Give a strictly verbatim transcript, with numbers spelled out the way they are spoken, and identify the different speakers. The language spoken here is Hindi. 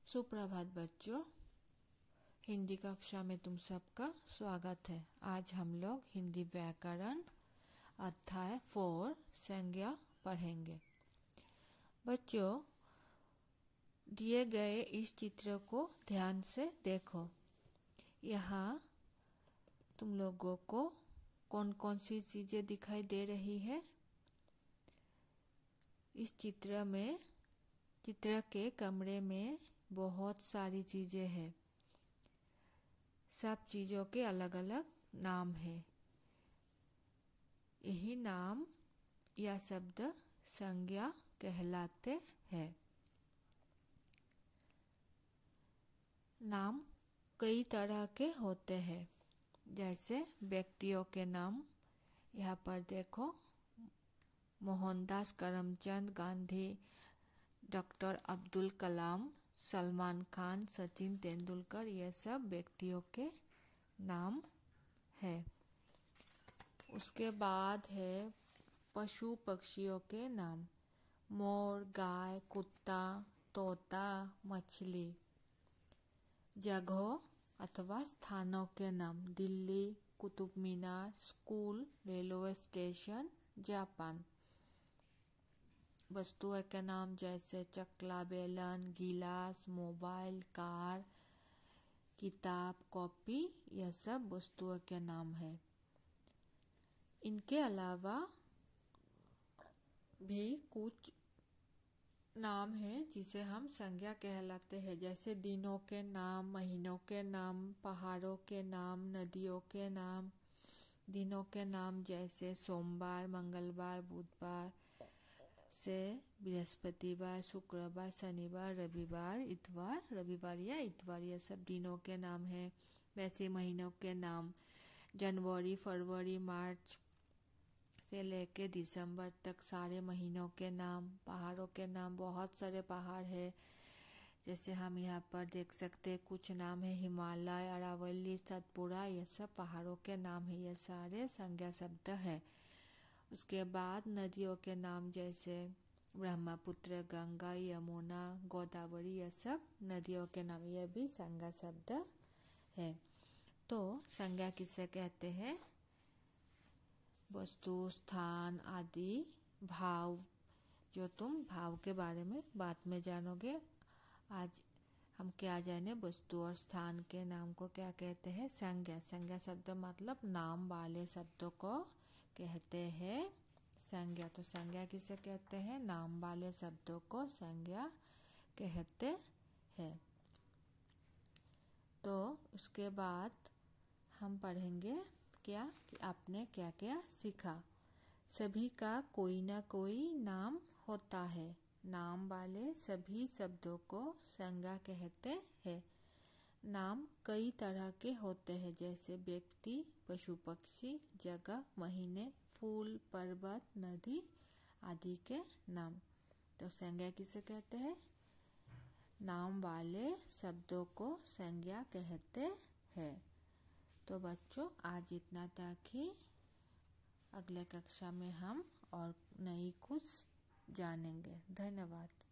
Speaker 1: सुप्रभात बच्चों, हिंदी कक्षा में तुम सबका स्वागत है। आज हम लोग हिंदी व्याकरण अध्याय फोर संज्ञा पढ़ेंगे। बच्चों, दिए गए इस चित्र को ध्यान से देखो। यहाँ तुम लोगों को कौन कौन सी चीजें दिखाई दे रही है? इस चित्र में चित्र के कमरे में बहुत सारी चीजें हैं। सब चीजों के अलग अलग नाम है। यही नाम या शब्द संज्ञा कहलाते हैं। नाम कई तरह के होते हैं, जैसे व्यक्तियों के नाम। यहाँ पर देखो, मोहनदास करमचंद गांधी, डॉक्टर अब्दुल कलाम, सलमान खान, सचिन तेंदुलकर, ये सब व्यक्तियों के नाम है। उसके बाद है पशु पक्षियों के नाम। मोर, गाय, कुत्ता, तोता, मछली। जगहों अथवा स्थानों के नाम। Delhi, Qutub Minar, school, railway station, Japan. वस्तुओं के नाम जैसे चकला, बेलन, गिलास, मोबाइल, कार, किताब, कॉपी, यह सब वस्तुओं के नाम है। इनके अलावा भी कुछ नाम है जिसे हम संज्ञा कहलाते हैं, जैसे दिनों के नाम, महीनों के नाम, पहाड़ों के नाम, नदियों के नाम। दिनों के नाम जैसे सोमवार, मंगलवार, बुधवार से बृहस्पतिवार, शुक्रवार, शनिवार, रविवार, इतवार, रविवार या इतवार, ये सब दिनों के नाम है। वैसे महीनों के नाम जनवरी, फरवरी, मार्च से लेके दिसंबर तक सारे महीनों के नाम। पहाड़ों के नाम, बहुत सारे पहाड़ है, जैसे हम यहाँ पर देख सकते हैं। कुछ नाम है हिमालय, अरावली, सतपुड़ा, ये सब पहाड़ों के नाम है। ये सारे संज्ञा शब्द है। उसके बाद नदियों के नाम जैसे ब्रह्मपुत्र, गंगा, यमुना, गोदावरी, ये सब नदियों के नाम, ये भी संज्ञा शब्द है। तो संज्ञा किसे कहते हैं? वस्तु, स्थान आदि भाव, जो तुम भाव के बारे में बाद में जानोगे। आज हम क्या जाने, वस्तु और स्थान के नाम को क्या कहते हैं? संज्ञा। संज्ञा शब्द मतलब नाम वाले शब्दों को कहते हैं संज्ञा। तो संज्ञा किसे कहते हैं? नाम वाले शब्दों को संज्ञा कहते हैं। तो उसके बाद हम पढ़ेंगे क्या कि आपने क्या क्या सीखा। सभी का कोई ना कोई नाम होता है। नाम वाले सभी शब्दों को संज्ञा कहते हैं। नाम कई तरह के होते हैं, जैसे व्यक्ति, पशु पक्षी, जगह, महीने, फूल, पर्वत, नदी आदि के नाम। तो संज्ञा किसे कहते हैं? नाम वाले शब्दों को संज्ञा कहते हैं। तो बच्चों, आज इतना तक ही। अगले कक्षा में हम और नई कुछ जानेंगे। धन्यवाद।